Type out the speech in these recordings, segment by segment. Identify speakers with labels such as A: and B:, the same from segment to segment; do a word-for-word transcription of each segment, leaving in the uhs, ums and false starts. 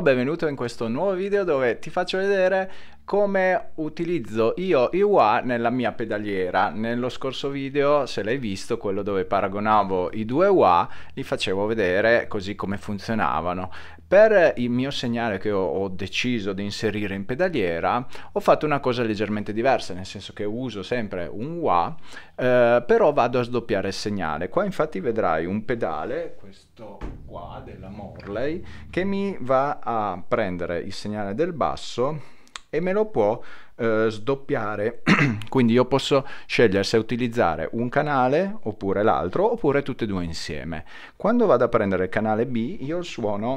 A: Ciao, benvenuto in questo nuovo video dove ti faccio vedere come utilizzo io i wah nella mia pedaliera. Nello scorso video, se l'hai visto, quello dove paragonavo i due wah, li facevo vedere così come funzionavano. Per il mio segnale che ho, ho deciso di inserire in pedaliera, ho fatto una cosa leggermente diversa, nel senso che uso sempre un wah, eh, però vado a sdoppiare il segnale. Qua infatti vedrai un pedale, questo qua della Morley, che mi va a prendere il segnale del basso e me lo può eh, sdoppiare. Quindi io posso scegliere se utilizzare un canale oppure l'altro, oppure tutte e due insieme. Quando vado a prendere il canale B, io il suono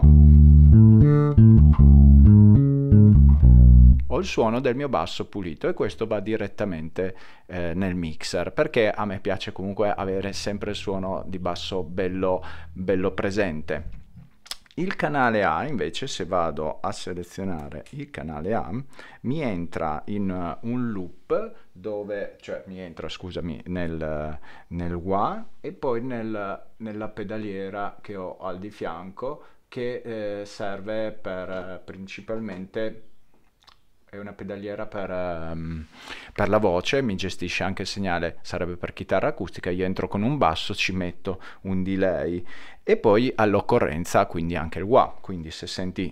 A: ho il suono del mio basso pulito, e questo va direttamente eh, nel mixer, perché a me piace comunque avere sempre il suono di basso bello, bello presente. Il canale A invece, se vado a selezionare il canale A, mi entra in uh, un loop dove, cioè mi entra, scusami, nel, nel wah, e poi nel, nella pedaliera che ho al di fianco, che eh, serve per eh, principalmente, è una pedaliera per, um, per la voce, mi gestisce anche il segnale, sarebbe per chitarra acustica. Io entro con un basso, ci metto un delay e poi all'occorrenza quindi anche il wah, quindi se senti,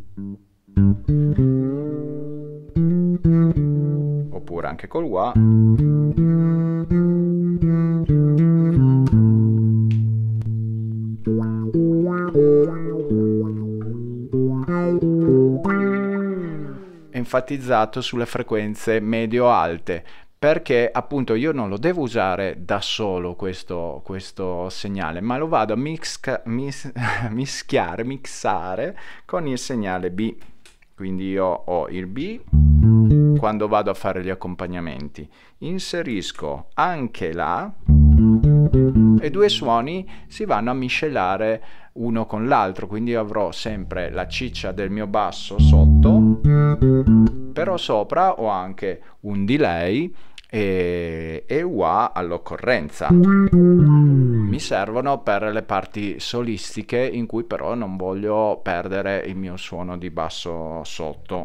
A: oppure anche col wah, enfatizzato sulle frequenze medio-alte, perché appunto io non lo devo usare da solo questo, questo segnale, ma lo vado a mix, mis, mischiare, mixare con il segnale B. Quindi io ho il B, quando vado a fare gli accompagnamenti inserisco anche l'A, e due suoni si vanno a miscelare uno con l'altro, quindi avrò sempre la ciccia del mio basso sotto, però sopra ho anche un delay e, e wah all'occorrenza. Mi servono per le parti solistiche in cui però non voglio perdere il mio suono di basso sotto.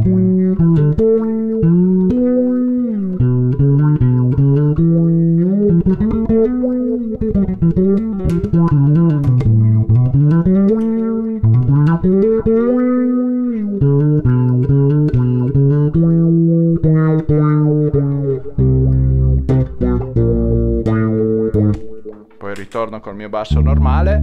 A: Poi ritorno col mio basso normale,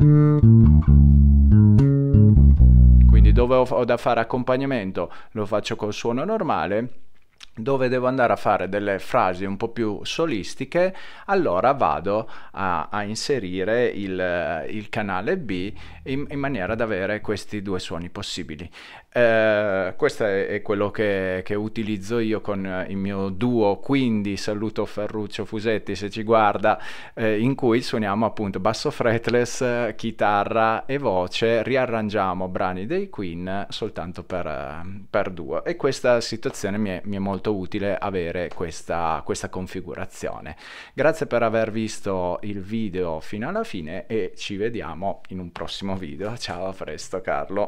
A: quindi dove ho da fare accompagnamento lo faccio col suono normale. Dove devo andare a fare delle frasi un po' più solistiche, allora vado a, a inserire il, il canale B in, in maniera da avere questi due suoni possibili. Eh, questo è, è quello che, che utilizzo io con il mio duo, quindi saluto Ferruccio Fusetti se ci guarda, eh, in cui suoniamo appunto basso fretless, chitarra e voce, riarrangiamo brani dei Queen soltanto per, per duo, e questa situazione mi è, mi è molto utile avere questa, questa configurazione. Grazie per aver visto il video fino alla fine e ci vediamo in un prossimo video. Ciao, a presto Carlo.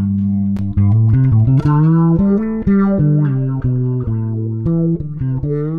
B: Thank you.